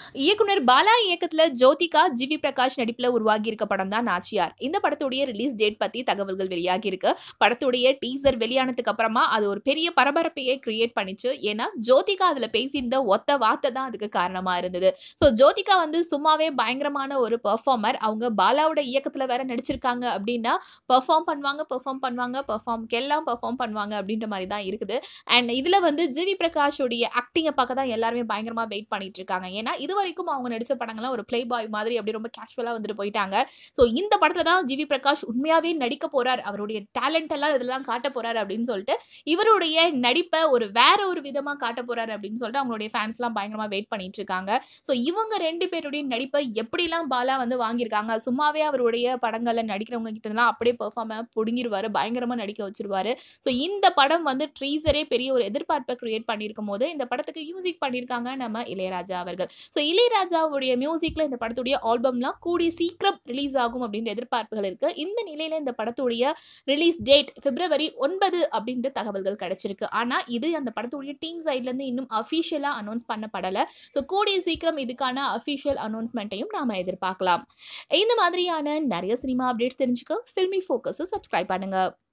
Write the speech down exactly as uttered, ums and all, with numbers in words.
இயக்குனர் பாலா இயக்கத்துல ஜோதிகா, ஜிவி பிரகாஷ் நடிப்புல உருவாகி இருக்க படம் தான் நாச்சியார். இந்த படத்துடைய ரிலீஸ் டேட் பத்தி தகவல்கள் வெளியாகி இருக்கு. படத்துடைய டீசர் வெளியானதுக்கு அப்புறமா அது ஒரு பெரிய பரபரப்பையே கிரியேட் பண்ணிச்சு. ஏன்னா ஜோதிகா அதுல பேசியிருந்த ஒத்த வார்த்தை தான் அதுக்கு காரணமா இருந்தது. சோ ஜோதிகா வந்து சும்மாவே பயங்கரமான ஒரு பெர்ஃபார்மர். அவங்க பாலாவோட இயக்கத்துல வேற நடிச்சிருக்காங்க அப்படின்னா பெர்ஃபார்ம் பண்ணுவாங்க, பெர்ஃபார்ம் பண்ணுவாங்க, பெர்ஃபார்ம்க்கு எல்லாம் பெர்ஃபார்ம் பண்ணுவாங்க அப்படின்ற மாதிரி தான் இருக்குது. அண்ட் இதுல வந்து ஜிவி பிரகாஷோடைய ஆக்டிங்கை பார்க்க தான் எல்லாருமே பயங்கரமா வெயிட் பண்ணிட்டு இருக்காங்க. ஏன்னா இதுவரைக்கும் அவங்க நடிச்ச படங்கள்லாம் ஒரு பிளே பாய் மாதிரி அப்படி ரொம்ப கேஷுவலா வந்துட்டு போயிட்டாங்க. ஸோ இந்த படத்துல தான் ஜிவி பிரகாஷ் உண்மையாவே நடிக்க போறார், அவருடைய டேலண்ட் எல்லாம் இதெல்லாம் காட்ட போறாரு அப்படின்னு சொல்லிட்டு இவருடைய நடிப்பை ஒரு வேற ஒரு விதமா காட்ட போறாரு அப்படின்னு சொல்லிட்டு அவங்களுடைய ஃபேன்ஸ் எல்லாம் பயங்கரமா வெயிட் பண்ணிட்டு இருக்காங்க. ஸோ இவங்க ரெண்டு பேருடைய நடிப்பை எப்படிலாம் பாலா வந்து வாங்கியிருக்காங்க, சும்மாவே அவருடைய படங்கள்ல நடிக்கிறவங்க கிட்ட எல்லாம் அப்படியே பெர்ஃபார்ம புடுங்கிடுவாரு, பயங்கரமா நடிக்க வச்சிருவாரு. ஸோ இந்த படம் வந்து ட்ரீசரே பெரிய ஒரு எதிர்பார்ப்பை கிரியேட் பண்ணியிருக்கும் போது இந்த படத்துக்கு மியூசிக் பண்ணியிருக்காங்க நம்ம இளையராஜா அவர்கள். ஸோ இளையராஜாவுடைய மியூசிக்ல இந்த படத்துடைய ஆல்பம்லாம் கூடிய சீக்கிரம் ரிலீஸ் ஆகும் அப்படின்ற எதிர்பார்ப்புகள் இருக்கு. இந்த நிலையில இந்த படத்துடைய ரிலீஸ் டேட் பிப்ரவரி ஒன்பது அப்படின்ற தகவல்கள் கிடைச்சிருக்கு. ஆனா இது அந்த படத்துடைய டீம் சைட்ல இருந்து இன்னும் அபிஷியலா அனௌன்ஸ் பண்ணப்படல. ஸோ கூடிய சீக்கிரம் இதுக்கான அபிஷியல் அனௌன்ஸ்மெண்ட்டையும் நாம எதிர்பார்க்கலாம். இந்த மாதிரியான நிறைய சினிமா அப்டேட்ஸ் தெரிஞ்சுக்க ஃபில்மி ஃபோக்கஸ் சப்ஸ்கிரைப் பண்ணுங்க.